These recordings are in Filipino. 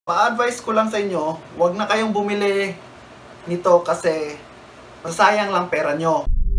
Pa-advise ko lang sa inyo, huwag na kayong bumili nito kasi masayang lang pera nyo.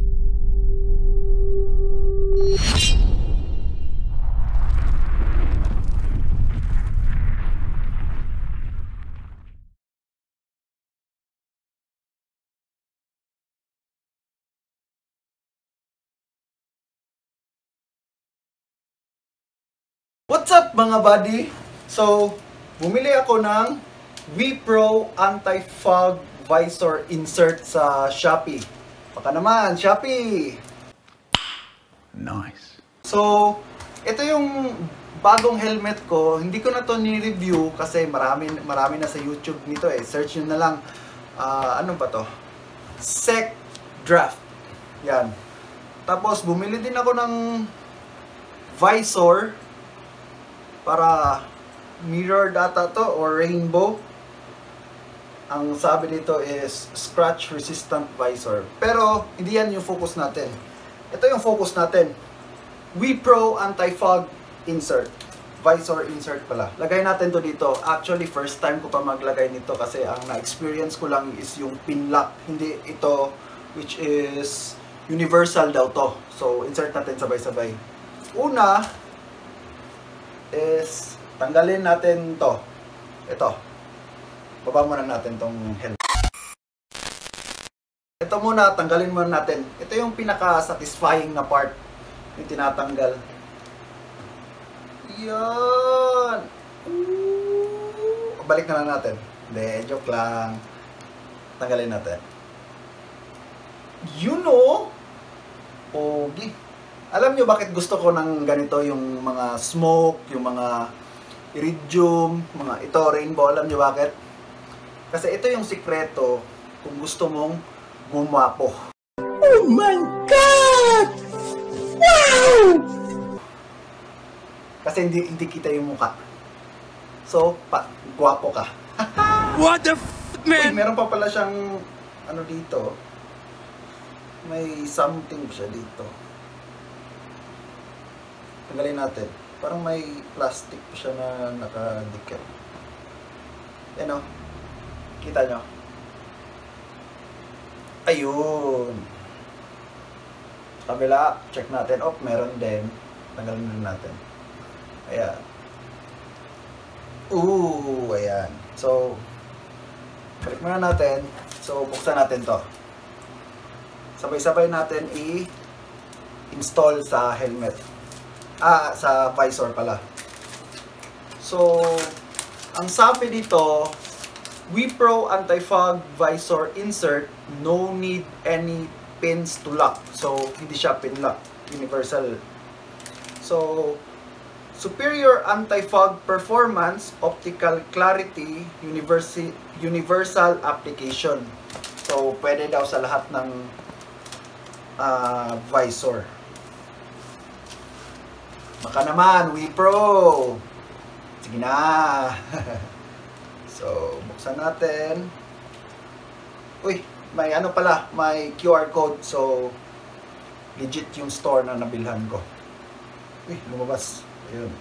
What's up mga buddy? So, bumili ako ng WePro Anti-Fog Visor Insert sa Shopee. Baka naman, Shopee! Nice. So, ito yung bagong helmet ko. Hindi ko na to ni-review kasi marami na sa YouTube nito eh. Search nyo na lang. Ano ba to? Sec Draft. Yan. Tapos, bumili din ako ng visor para mirror data to or rainbow. Ang sabi dito is scratch resistant visor. Pero hindi yan yung focus natin. Ito yung focus natin. WePro Anti-Fog Insert. Visor insert pala. Lagay natin to dito. Actually, first time ko pa maglagay nito kasi ang na-experience ko lang is yung pin lock. Hindi ito, which is universal daw to. So, insert natin sabay-sabay. Una is tanggalin natin to. Ito. Baba muna natin tong helmet. Ito muna, tanggalin muna natin. Ito yung pinaka-satisfying na part. Yung tinatanggal. Yan! Balik na lang natin. Hindi, joke lang. Tanggalin natin. You know? Pogi. Alam nyo bakit gusto ko ng ganito yung mga smoke, yung mga iridium, mga ito, rainbow. Alam nyo bakit? Kasi ito yung sikreto kung gusto mong gumapo. Oh my God! Wow! Kasi hindi kita yung mukha. So, guwapo ka. What the man? Uy, meron pa pala siyang ano dito. May something siya dito. Tanggalin natin. Parang may plastic pa siya na nakadikit. Yan o. Kita nyo? Ayun. Kabila, check natin. Oh, meron din. Tanggalin din natin. Ayan. Ayan. So, balik muna natin. So, buksan natin to. Sabay-sabay natin i-install sa helmet. Sa visor pala. So, ang sabi dito, WePro Anti-Fog Visor Insert, no need any pins to lock. So, hindi siya pin lock. Universal. So, superior anti-fog performance, optical clarity, universal application. So, pwede daw sa lahat ng visor. Baka naman, WePro. Sige na. So, buksan natin. Uy, may ano pala, may QR code. So, legit yung store na nabilhan ko. Uy, lumabas. Ayun.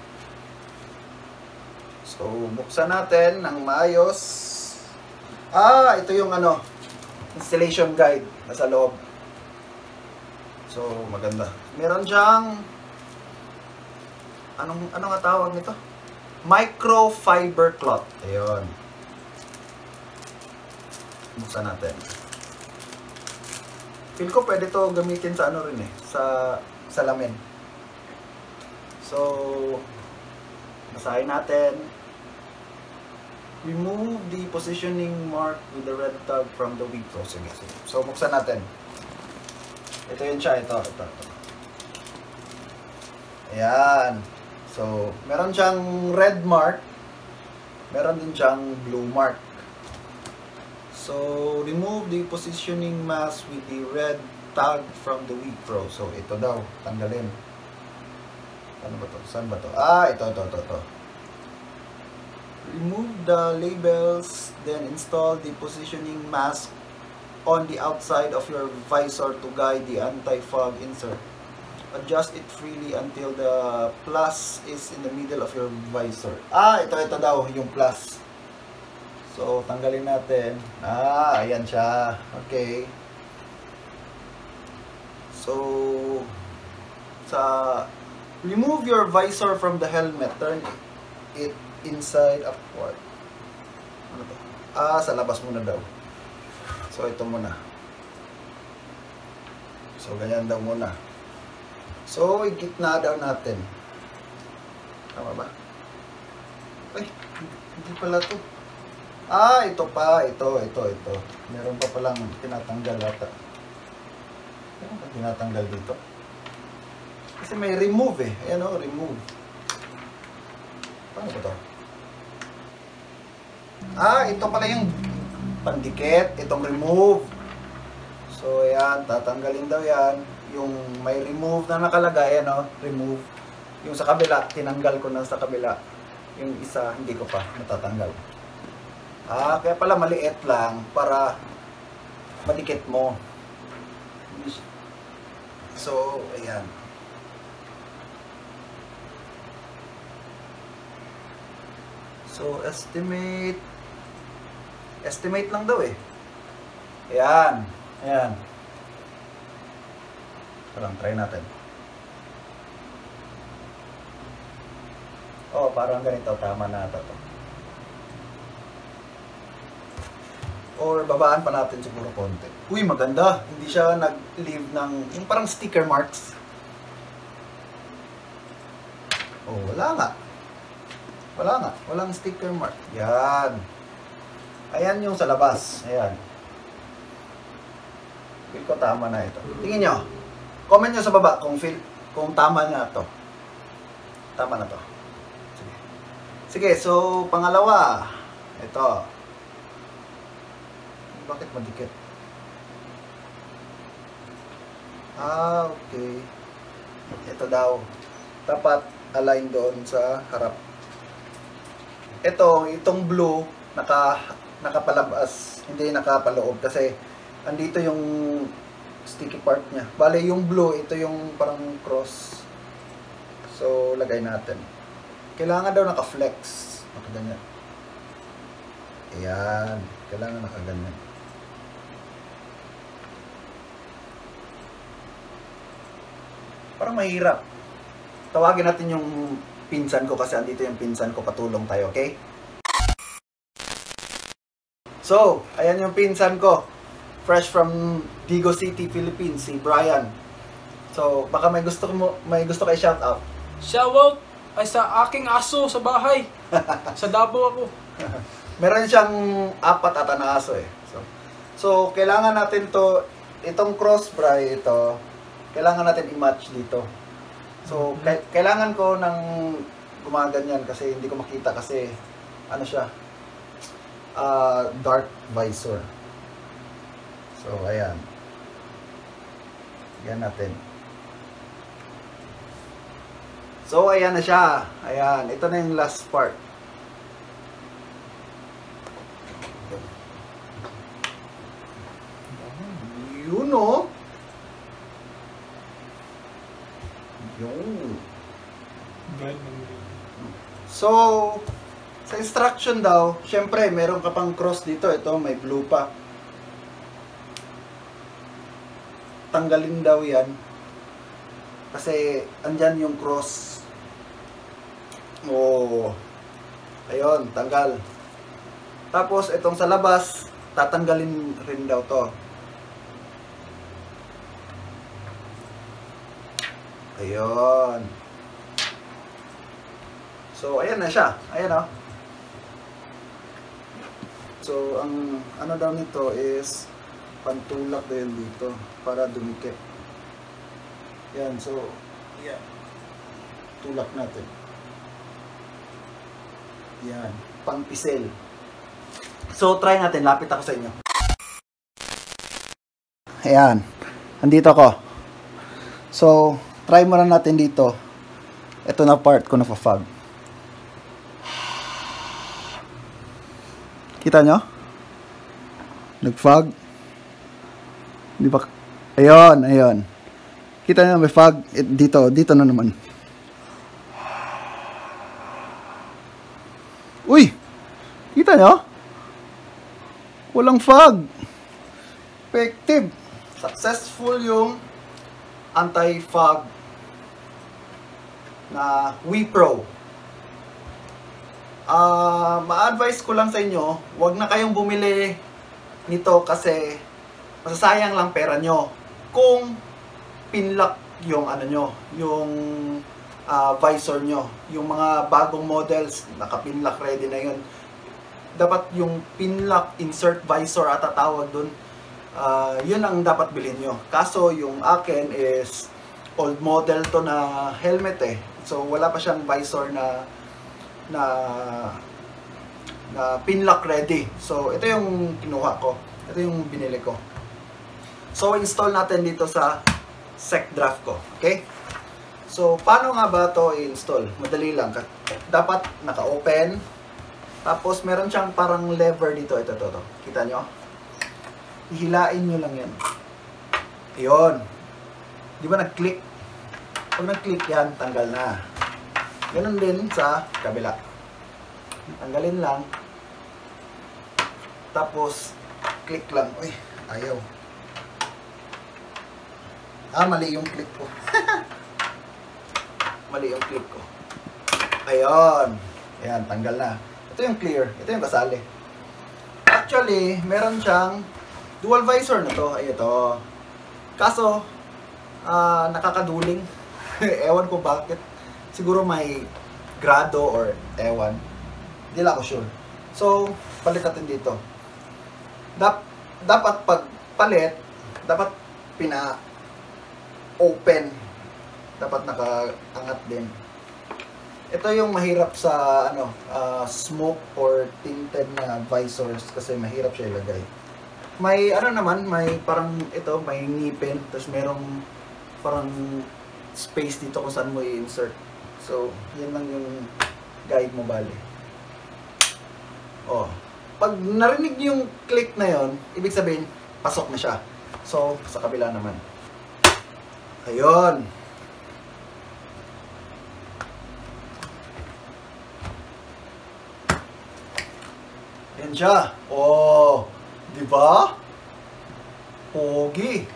So, buksan natin ng maayos. Ito yung ano, installation guide nasa loob. So, maganda. Meron siyang ano nga tawag nito? Microfiber cloth. Ayun. Buksan natin. Feel ko pwede to gamitin sa ano rin eh, sa salamin. So, basahin natin. Remove the positioning mark with the red tag from the WePro. Sige. So, buksan natin. Ito yun siya. Ito. Ayan. So, meron siyang red mark. Meron din siyang blue mark. So, remove the positioning mask with the red tag from the WePro. So, ito daw. Tanggalin. Ano ba to? Saan ba to? Ito. Remove the labels, then install the positioning mask on the outside of your visor to guide the anti-fog insert. Adjust it freely until the plus is in the middle of your visor. Ito daw yung plus. So, tanggalin natin. Ayan siya. Okay. So, remove your visor from the helmet. Turn it inside upward. Ano to? Sa labas muna daw. So, ito muna. So, ganyan daw muna. So, igitna daw natin. Tama ba? Ay, hindi pala to. Ito pa. Ito. Meron pa palang tinatanggal ata. Meron pa tinatanggal dito. Kasi may remove eh. Ayan o, remove. Paano ba to? Ito pala yung pandikit. Itong remove. So, ayan. Tatanggalin daw yan. Yung may remove na nakalagay. Ano? Remove. Yung sa kabila, tinanggal ko na sa kabila. Yung isa, hindi ko pa natatanggal. Kaya pala maliit lang para madikit mo. So, ayan. So, estimate lang daw eh. Ayan. Ayan. Parang try natin. Parang ganito. Tama na ito. Or babaan pa natin siguro konti. Uy, maganda. Hindi siya nag-leave ng yung parang sticker marks. Wala nga. Walang sticker mark. Yan. Ayan yung sa labas. Ayan. Feel ko tama na ito. Tingin nyo. Comment nyo sa baba kung tama na ito. Tama na to. Sige, so pangalawa. Ito. Bakit madikit? Okay. Ito daw. Dapat align doon sa harap. Itong blue, nakapalabas. Hindi nakapaloob kasi andito yung sticky part niya. Bale, yung blue, ito yung parang cross. So, lagay natin. Kailangan daw naka-flex. Nakaganyan. Ayan. Kailangan nakaganyan. Parang mahirap. Tawagin natin yung pinsan ko kasi andito yung pinsan ko. Patulong tayo, okay? So, ayan yung pinsan ko. Fresh from Digo City, Philippines, si Brian. So, baka may gusto kayo shout out. Shout out ay sa aking aso sa bahay. Sa Davao ako. Meron siyang 4 ata na aso eh. So kailangan natin itong cross bri ito, kailangan natin i-match dito. So kailangan ko ng gumaganyan kasi hindi ko makita kasi ano siya, dark visor. So ayan. Yan natin. So, ayan na siya. Ayan. Ito na yung last part. Yun, o. Yun. So, sa instruction daw, syempre, meron ka pang cross dito. Ito, may blue pa. Tanggalin daw yan. Kasi, andyan yung cross. Ayun, tanggal. Tapos, itong sa labas, tatanggalin rin daw to. Ayun. So, ayan na siya. Ayan o. So, ang ano daw nito is pantulak din dito para dumikit. Yan, so, yeah. Tulak natin. Yan, pang-pisel. So, try natin. Lapit ako sa inyo. Ayan. Andito ako. So, try muna natin dito. Ito na part ko na-fog. Kita nyo? Nag-fog. Di ba? Ayun, ayun. Kita nyo, may fog. Dito na naman. Uy! Kita nyo? Walang fog. Effective. Successful yung anti-fog na WePro. Ma-advise ko lang sa inyo, huwag na kayong bumili nito kasi masasayang lang pera nyo kung pinlock yung ano nyo, yung visor nyo. Yung mga bagong models, naka-pinlock ready na yun. Dapat yung pinlock insert visor at tatawag dun, yun ang dapat bilhin nyo. Kaso yung akin is old model to na helmet eh. So wala pa siyang visor na pinlock ready. So ito yung kinuha ko. Ito yung binili ko. So install natin dito sa SecDraft ko. Okay? So paano nga ba to i-install? Madali lang. Dapat naka-open. Tapos meron siyang parang lever dito. Ito. Kita nyo? Hihilain nyo lang yan. Yun. Di ba nag-click? Pag nag-click yan, tanggal na. Ganun din sa kabila. Tanggalin lang. Tapos, click lang. Uy, ayaw. Mali yung click ko. Mali yung click ko. Ayun. Ayan, tanggal na. Ito yung clear. Ito yung kasali. Actually, meron siyang dual visor na to. Ay, ito. Kaso, nakakaduling. Ewan ko bakit. Siguro may grado or ewan. Hindi lang ako sure. So, palit natin dito. Dapat pag palit, dapat pina-open. Dapat nakaangat din. Ito yung mahirap sa smoke or tinted na visors kasi mahirap siya ilagay. May naman, may parang ito, may ngipin, tapos merong parang space dito kung saan mo i-insert. So, yan lang yung guide mo bali. Oh, pag narinig yung click na yon, ibig sabihin, pasok na siya. So, sa kabila naman. Ayun. Yan siya. Oh, di ba? Pogi.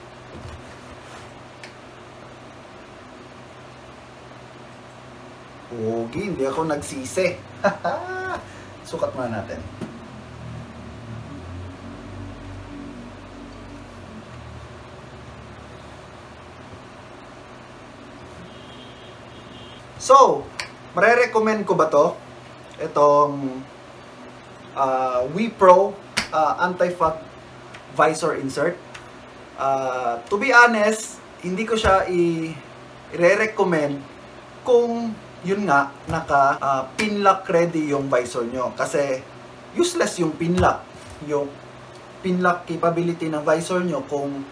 Pogi, hindi ako nagsisi. Sukat muna natin. So, marerecommend ko ba to? Itong WePro anti-fog visor insert. To be honest, hindi ko siya i-recommend kung yun nga, pinlock ready yung visor nyo. Kasi useless yung pinlock. Yung pinlock capability ng visor nyo kung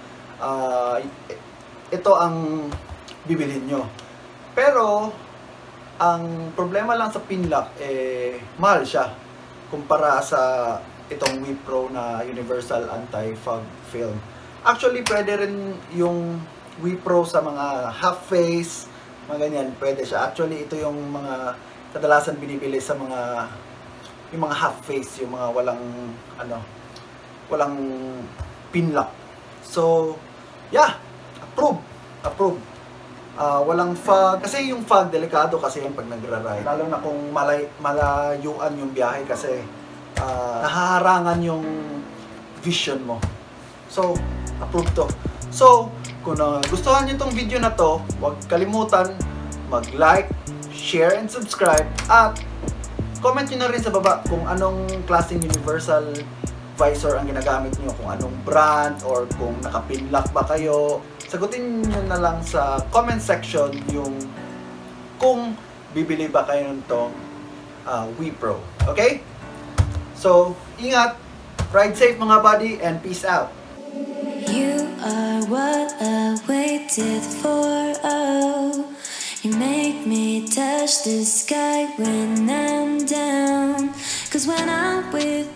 ito ang bibilhin nyo. Pero, ang problema lang sa pinlock, mahal siya. Kumpara sa itong WePro na Universal Anti-Fog Film. Actually, pwede rin yung WePro sa mga half face, mga ganyan, pwede siya. Actually, ito yung mga kadalasan binibili sa yung mga half face, yung mga walang pinlock. So, yeah, approve. Walang fog, kasi yung fog delikado kasi yan pag nagra-ride. Lalo na kung malayuan yung biyahe kasi nahaharangan yung vision mo. So, approve to. So, kung gustuhan nyo itong video na to, huwag kalimutan mag-like, share, and subscribe. At comment nyo na rin sa baba kung anong klaseng universal visor ang ginagamit nyo. Kung anong brand or kung naka-pinlock ba kayo. Sagutin nyo na lang sa comment section yung kung bibili ba kayo nitong WePro. Okay? So, ingat! Ride safe mga buddy and peace out! You are what I waited for, oh. You make me touch the sky when I'm down. 'Cause when I'm with